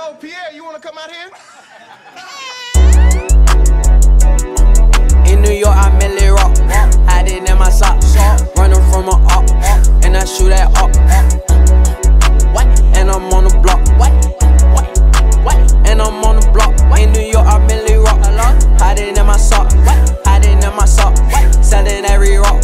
Yo, Pierre, you wanna come out here? In New York, I merely rock. Hiding in my socks. Running from a up. And I shoot at up. And I'm on the block. And I'm on the block. In New York, I merely rock. Hiding in my sock. Hiding in my sock. Selling every rock.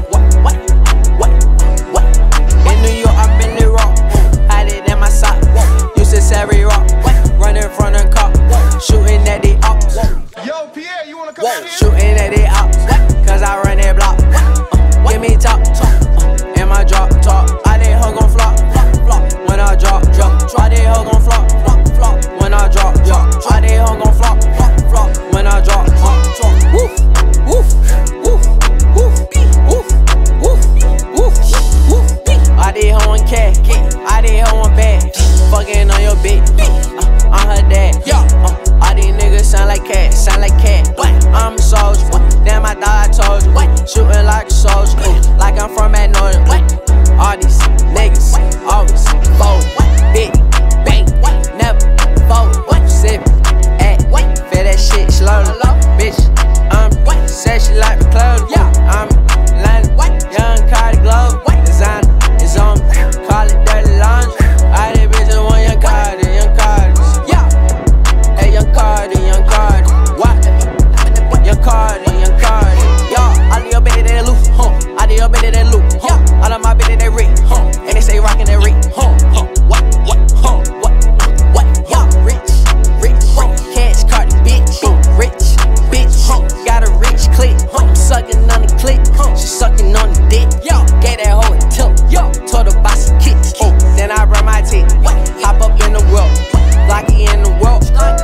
In New York, I merely rock. Hiding in my sock. Used to every rock. Running from the cop. Shooting at the ops. Yo, Pierre, you wanna come out here? Shooting at the ops. Cause I run that block. Give me top. And my drop. I did hoe gon' flop. When I drop. I did hoe gon' flop. When I drop. I did hoe gon' flop. When I drop. Woof. Woof. Woof. Woof. Woof. Woof. Woof. Woof. I did hoe on cat. I did hoe on bad. Fucking on your bitch. I'm her dad. All these niggas sound like cat. I'm a soldier. Damn, I thought I told you. Shooting like a soldier. Like I'm from that northern. All these niggas always fold. Big bang, never fold. Sip at, feel that shit slowly. Bitch, said she like my clothes. I'm London, young Cardi Globe. Designer is on me, call it dirty laundry. All these bitches want young Cardi. Hey, young Cardi. What? Young Cardi. Yo, all of your bitches they loose, all of your bitches they loose, all of my bitches they rich, and they say rockin' that rich, What? Yo, rich, cash Cardi, bitch, bitch, got a rich click, sucking on the click, she sucking on the dick, gave that hoe a tip, told her buy some kicks, then I run my teeth, hop up in the world, Glocky in the world,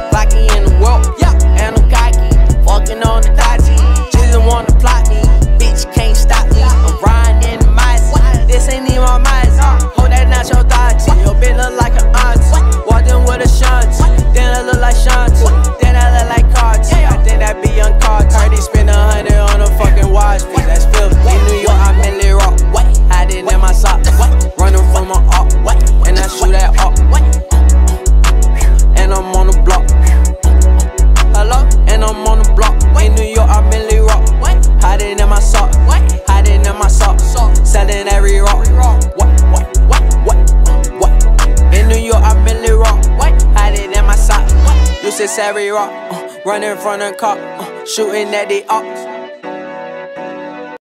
and I'm cocky, walking on the dotty, just wanna plot me, bitch can't stop me, I'm riding in the mice, this ain't even my mice, hold that not your thoughts, your bitch look like an aunt, walked in with a shunt, then I look like shunt, then I look like cards, I think that be young cards, Cardi spend 100 on a fucking watch, bitch, that's filthy, in New York I merely rock, hiding in my socks, running from my up, and I shoot at up, and I'm on the block, hello, and I'm on the block, in New York I merely rock, hiding in my sock, hiding in my sock, selling every rock, in New York I merely rock, hiding in my sock, used to every rock, running from the cop, shooting at the ops.